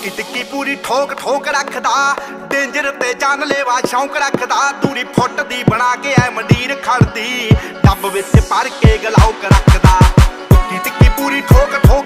ਟੁੱਕੀ ਟਿੱਕੀ ਪੂਰੀ ਠੋਕ ਠੋਕ ਰੱਖਦਾ, ਡੇਂਜਰ ਤੇ ਜਾਨਲੇਵਾ ਸ਼ੌਂਕ ਰੱਖਦਾ। ਦੂਰੀ ਫੁੱਟ ਦੀ ਬਣਾ ਕੇ ਐ ਮੰਡੀਰ ਖੜਦੀ, ਡੱਬ ਵਿੱਚ ਭਰ ਕੇ ਗਲਾਉਕ ਰੱਖਦਾ। ਟੁੱਕੀ ਟਿੱਕੀ ਪੂਰੀ ਠੋਕ ਠੋਕ